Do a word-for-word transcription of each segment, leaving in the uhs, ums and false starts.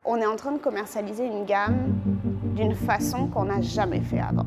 On est en train de commercialiser une gamme d'une façon qu'on n'a jamais fait avant.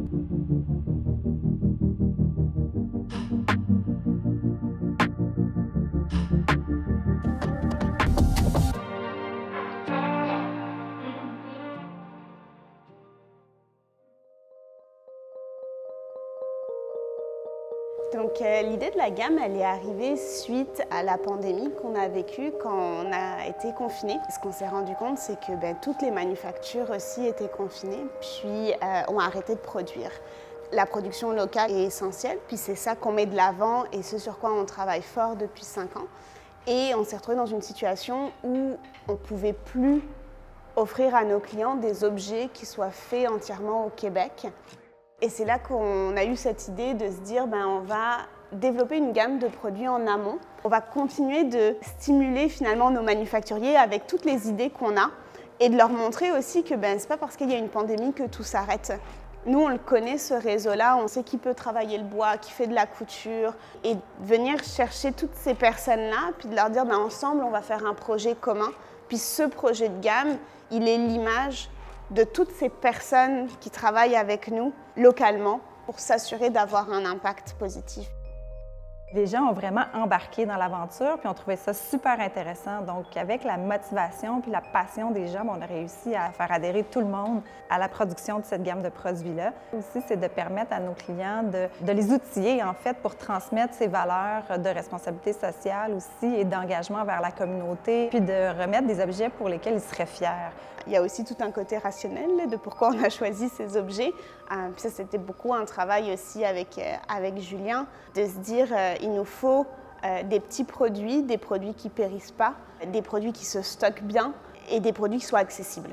Donc euh, l'idée de la gamme, elle est arrivée suite à la pandémie qu'on a vécue quand on a été confinés. Ce qu'on s'est rendu compte, c'est que ben, toutes les manufactures aussi étaient confinées, puis euh, ont arrêté de produire. La production locale est essentielle, puis c'est ça qu'on met de l'avant et ce sur quoi on travaille fort depuis cinq ans. Et on s'est retrouvé dans une situation où on ne pouvait plus offrir à nos clients des objets qui soient faits entièrement au Québec. Et c'est là qu'on a eu cette idée de se dire ben, on va développer une gamme de produits en amont. On va continuer de stimuler finalement nos manufacturiers avec toutes les idées qu'on a et de leur montrer aussi que ben, ce n'est pas parce qu'il y a une pandémie que tout s'arrête. Nous, on le connaît, ce réseau-là, on sait qui peut travailler le bois, qui fait de la couture, et venir chercher toutes ces personnes-là, puis de leur dire ben, ensemble, on va faire un projet commun. Puis ce projet de gamme, il est l'image de toutes ces personnes qui travaillent avec nous localement pour s'assurer d'avoir un impact positif. Les gens ont vraiment embarqué dans l'aventure puis ont trouvé ça super intéressant. Donc, avec la motivation puis la passion des gens, on a réussi à faire adhérer tout le monde à la production de cette gamme de produits-là. Aussi, c'est de permettre à nos clients de, de les outiller, en fait, pour transmettre ces valeurs de responsabilité sociale aussi et d'engagement vers la communauté, puis de remettre des objets pour lesquels ils seraient fiers. Il y a aussi tout un côté rationnel de pourquoi on a choisi ces objets. Euh, puis ça, c'était beaucoup un travail aussi avec, euh, avec Julien, de se dire euh, il nous faut euh, des petits produits, des produits qui ne périssent pas, des produits qui se stockent bien et des produits qui soient accessibles.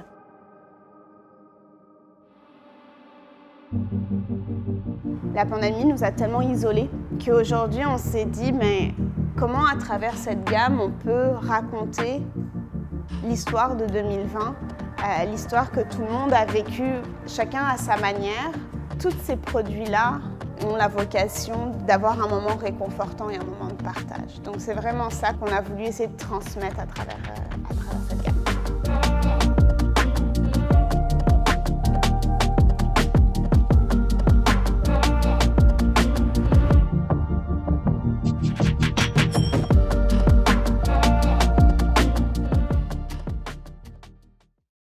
La pandémie nous a tellement isolés qu'aujourd'hui, on s'est dit mais comment à travers cette gamme, on peut raconter l'histoire de deux mille vingt, euh, l'histoire que tout le monde a vécue, chacun à sa manière. Tous ces produits-là ont la vocation d'avoir un moment réconfortant et un moment de partage. Donc c'est vraiment ça qu'on a voulu essayer de transmettre à travers, euh, à travers cette gamme.